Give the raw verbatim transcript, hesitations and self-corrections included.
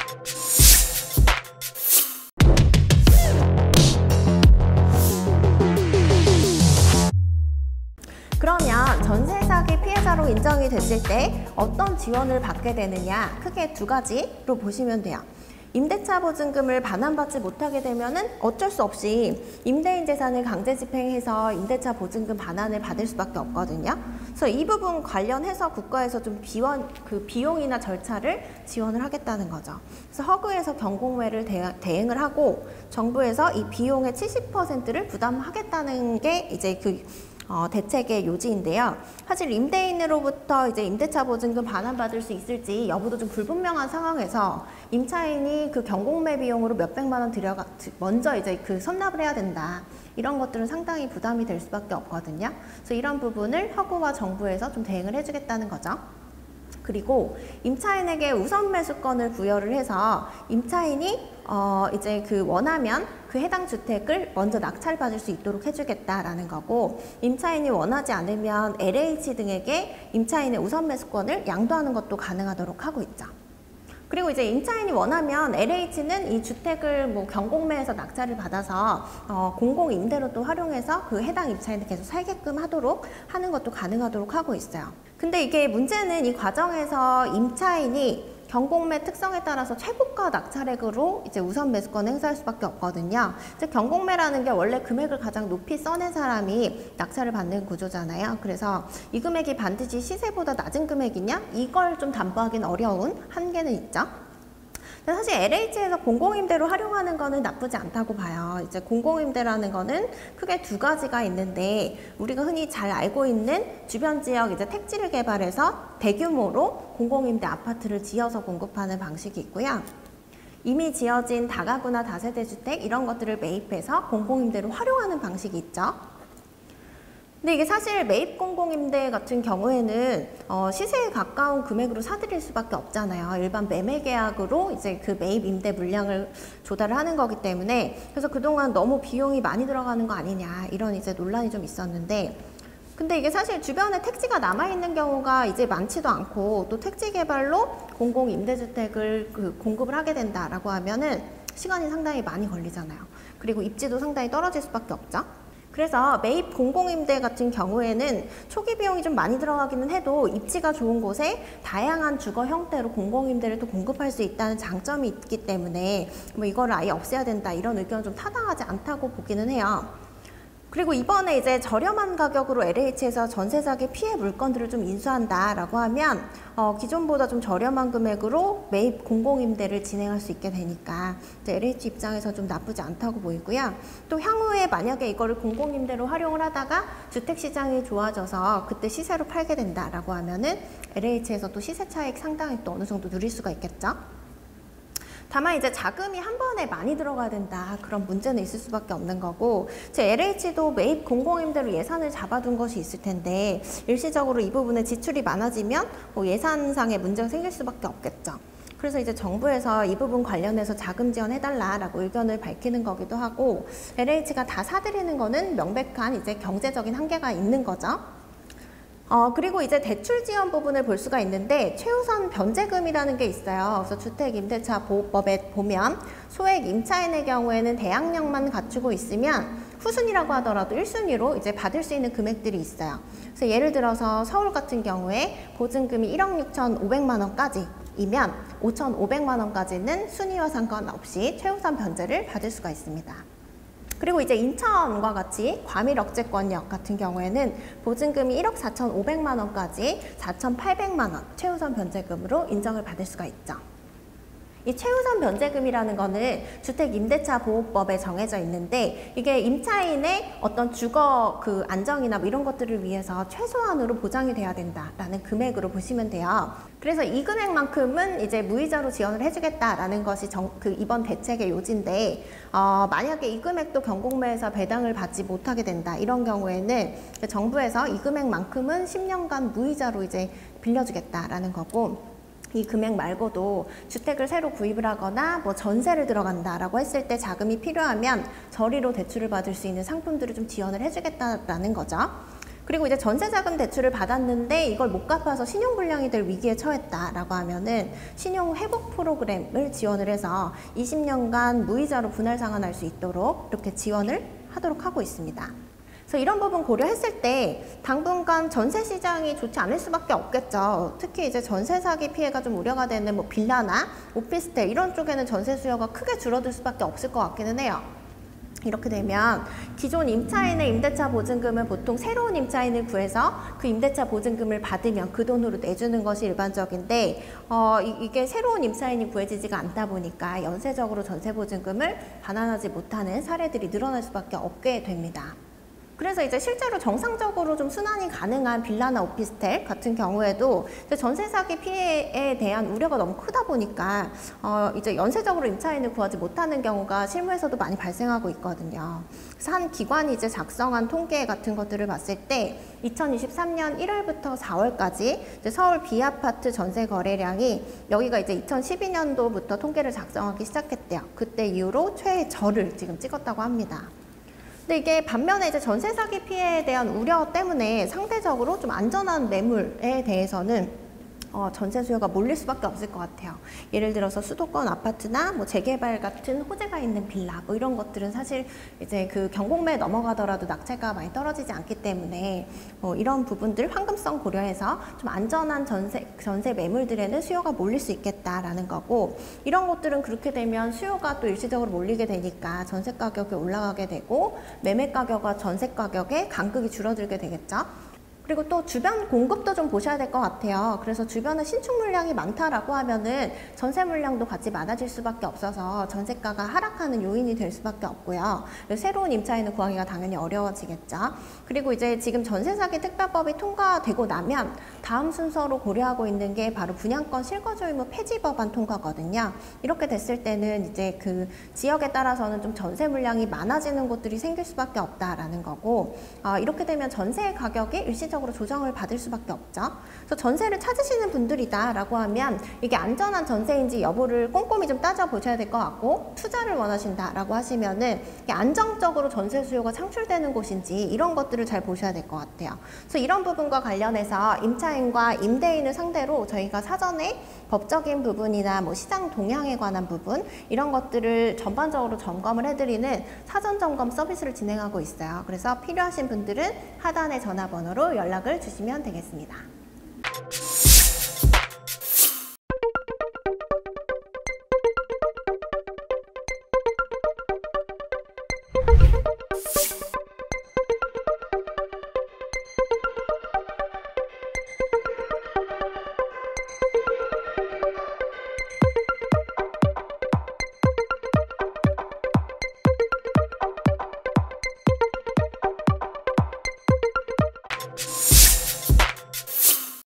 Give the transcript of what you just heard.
그러면 전세 사기 피해자로 인정이 됐을 때 어떤 지원을 받게 되느냐, 크게 두 가지로 보시면 돼요. 임대차 보증금을 반환받지 못하게 되면은 어쩔 수 없이 임대인 재산을 강제 집행해서 임대차 보증금 반환을 받을 수밖에 없거든요. 그래서 이 부분 관련해서 국가에서 좀 비원, 그 비용이나 절차를 지원을 하겠다는 거죠. 그래서 허그에서 경공매를 대행을 하고 정부에서 이 비용의 칠십 퍼센트를 부담하겠다는 게 이제 그 어, 대책의 요지인데요. 사실 임대인으로부터 이제 임대차 보증금 반환받을 수 있을지 여부도 좀 불분명한 상황에서 임차인이 그 경공매 비용으로 몇백만 원 들여가 먼저 이제 그 선납을 해야 된다. 이런 것들은 상당히 부담이 될 수밖에 없거든요. 그래서 이런 부분을 허구와 정부에서 좀 대응을 해주겠다는 거죠. 그리고 임차인에게 우선 매수권을 부여를 해서 임차인이 어 이제 그 원하면 그 해당 주택을 먼저 낙찰받을 수 있도록 해주겠다라는 거고, 임차인이 원하지 않으면 엘에이치 등에게 임차인의 우선 매수권을 양도하는 것도 가능하도록 하고 있죠. 그리고 이제 임차인이 원하면 엘에이치는 이 주택을 뭐 경공매에서 낙찰을 받아서 어 공공임대로 또 활용해서 그 해당 임차인을 계속 살게끔 하도록 하는 것도 가능하도록 하고 있어요. 근데 이게 문제는 이 과정에서 임차인이 경공매 특성에 따라서 최고가 낙찰액으로 이제 우선 매수권을 행사할 수밖에 없거든요. 즉 경공매라는 게 원래 금액을 가장 높이 써낸 사람이 낙찰을 받는 구조잖아요. 그래서 이 금액이 반드시 시세보다 낮은 금액이냐? 이걸 좀 담보하기는 어려운 한계는 있죠. 사실 엘에이치에서 공공임대로 활용하는 거는 나쁘지 않다고 봐요. 이제 공공임대라는 거는 크게 두 가지가 있는데, 우리가 흔히 잘 알고 있는 주변 지역 이제 택지를 개발해서 대규모로 공공임대 아파트를 지어서 공급하는 방식이 있고요. 이미 지어진 다가구나 다세대 주택 이런 것들을 매입해서 공공임대로 활용하는 방식이 있죠. 근데 이게 사실 매입 공공임대 같은 경우에는 어 시세에 가까운 금액으로 사들일 수밖에 없잖아요. 일반 매매 계약으로 이제 그 매입 임대 물량을 조달을 하는 거기 때문에, 그래서 그동안 너무 비용이 많이 들어가는 거 아니냐 이런 이제 논란이 좀 있었는데, 근데 이게 사실 주변에 택지가 남아있는 경우가 이제 많지도 않고, 또 택지 개발로 공공임대주택을 그 공급을 하게 된다라고 하면은 시간이 상당히 많이 걸리잖아요. 그리고 입지도 상당히 떨어질 수밖에 없죠. 그래서 매입 공공임대 같은 경우에는 초기 비용이 좀 많이 들어가기는 해도 입지가 좋은 곳에 다양한 주거 형태로 공공임대를 또 공급할 수 있다는 장점이 있기 때문에 뭐 이거를 아예 없애야 된다 이런 의견은 좀 타당하지 않다고 보기는 해요. 그리고 이번에 이제 저렴한 가격으로 엘에이치에서 전세 사기 피해 물건들을 좀 인수한다라고 하면 어, 기존보다 좀 저렴한 금액으로 매입 공공임대를 진행할 수 있게 되니까 이제 엘에이치 입장에서 좀 나쁘지 않다고 보이고요. 또 향후에 만약에 이거를 공공임대로 활용을 하다가 주택시장이 좋아져서 그때 시세로 팔게 된다라고 하면은 엘에이치에서 또 시세 차익 상당히 또 어느 정도 누릴 수가 있겠죠. 다만 이제 자금이 한 번에 많이 들어가야 된다 그런 문제는 있을 수밖에 없는 거고, 제 엘에이치도 매입 공공임대로 예산을 잡아둔 것이 있을 텐데 일시적으로 이 부분에 지출이 많아지면 뭐 예산상의 문제가 생길 수밖에 없겠죠. 그래서 이제 정부에서 이 부분 관련해서 자금 지원해달라라고 의견을 밝히는 거기도 하고, 엘에이치가 다 사들이는 거는 명백한 이제 경제적인 한계가 있는 거죠. 어, 그리고 이제 대출 지원 부분을 볼 수가 있는데 최우선 변제금이라는 게 있어요. 그래서 주택임대차보호법에 보면 소액 임차인의 경우에는 대항력만 갖추고 있으면 후순위라고 하더라도 일 순위로 이제 받을 수 있는 금액들이 있어요. 그래서 예를 들어서 서울 같은 경우에 보증금이 일억 육천오백만 원까지이면 오천오백만 원까지는 순위와 상관없이 최우선 변제를 받을 수가 있습니다. 그리고 이제 인천과 같이 과밀억제권역 같은 경우에는 보증금이 일억 사천오백만 원까지 사천팔백만 원 최우선 변제금으로 인정을 받을 수가 있죠. 이 최우선 변제금이라는 거는 주택임대차보호법에 정해져 있는데, 이게 임차인의 어떤 주거 그 안정이나 뭐 이런 것들을 위해서 최소한으로 보장이 돼야 된다라는 금액으로 보시면 돼요. 그래서 이 금액만큼은 이제 무이자로 지원을 해주겠다라는 것이 정, 그 이번 대책의 요지인데, 어, 만약에 이 금액도 경공매에서 배당을 받지 못하게 된다 이런 경우에는 정부에서 이 금액만큼은 십 년간 무이자로 이제 빌려주겠다라는 거고, 이 금액 말고도 주택을 새로 구입을 하거나 뭐 전세를 들어간다라고 했을 때 자금이 필요하면 저리로 대출을 받을 수 있는 상품들을 좀 지원을 해주겠다라는 거죠. 그리고 이제 전세자금 대출을 받았는데 이걸 못 갚아서 신용불량이 될 위기에 처했다라고 하면은 신용회복 프로그램을 지원을 해서 이십 년간 무이자로 분할 상환할 수 있도록 이렇게 지원을 하도록 하고 있습니다. 그래서 이런 부분 고려했을 때 당분간 전세 시장이 좋지 않을 수밖에 없겠죠. 특히 이제 전세 사기 피해가 좀 우려가 되는 뭐 빌라나 오피스텔 이런 쪽에는 전세 수요가 크게 줄어들 수밖에 없을 것 같기는 해요. 이렇게 되면 기존 임차인의 임대차 보증금은 보통 새로운 임차인을 구해서 그 임대차 보증금을 받으면 그 돈으로 내주는 것이 일반적인데 어, 이, 이게 새로운 임차인이 구해지지가 않다 보니까 연쇄적으로 전세 보증금을 반환하지 못하는 사례들이 늘어날 수밖에 없게 됩니다. 그래서 이제 실제로 정상적으로 좀 순환이 가능한 빌라나 오피스텔 같은 경우에도 이제 전세 사기 피해에 대한 우려가 너무 크다 보니까 어 이제 연쇄적으로 임차인을 구하지 못하는 경우가 실무에서도 많이 발생하고 있거든요. 그래서 한 기관이 이제 작성한 통계 같은 것들을 봤을 때 이천이십삼 년 일월부터 사월까지 이제 서울 B아파트 전세 거래량이 여기가 이제 이천십이 년도부터 통계를 작성하기 시작했대요. 그때 이후로 최저를 지금 찍었다고 합니다. 근데 이게 반면에 이제 전세 사기 피해에 대한 우려 때문에 상대적으로 좀 안전한 매물에 대해서는 어, 전세 수요가 몰릴 수밖에 없을 것 같아요. 예를 들어서 수도권 아파트나 뭐 재개발 같은 호재가 있는 빌라 뭐 이런 것들은 사실 이제 그 경공매에 넘어가더라도 낙찰가 많이 떨어지지 않기 때문에 뭐 이런 부분들 황금성 고려해서 좀 안전한 전세 전세 매물들에는 수요가 몰릴 수 있겠다라는 거고, 이런 것들은 그렇게 되면 수요가 또 일시적으로 몰리게 되니까 전세 가격이 올라가게 되고 매매 가격과 전세 가격의 간극이 줄어들게 되겠죠. 그리고 또 주변 공급도 좀 보셔야 될 것 같아요. 그래서 주변에 신축 물량이 많다라고 하면은 전세 물량도 같이 많아질 수밖에 없어서 전세가가 하락하는 요인이 될 수밖에 없고요. 새로운 임차인을 구하기가 당연히 어려워지겠죠. 그리고 이제 지금 전세 사기 특별법이 통과되고 나면 다음 순서로 고려하고 있는 게 바로 분양권 실거주 의무 폐지 법안 통과거든요. 이렇게 됐을 때는 이제 그 지역에 따라서는 좀 전세 물량이 많아지는 곳들이 생길 수밖에 없다라는 거고, 어, 이렇게 되면 전세 가격이 일시적으로 조정을 받을 수밖에 없죠. 그래서 전세를 찾으시는 분들이다라고 하면 이게 안전한 전세인지 여부를 꼼꼼히 좀 따져보셔야 될 것 같고, 투자를 원하신다라고 하시면은 이게 안정적으로 전세 수요가 창출되는 곳인지 이런 것들을 잘 보셔야 될 것 같아요. 그래서 이런 부분과 관련해서 임차인과 임대인을 상대로 저희가 사전에 법적인 부분이나 뭐 시장 동향에 관한 부분 이런 것들을 전반적으로 점검을 해드리는 사전 점검 서비스를 진행하고 있어요. 그래서 필요하신 분들은 하단의 전화번호로 연락을 주시면 되겠습니다.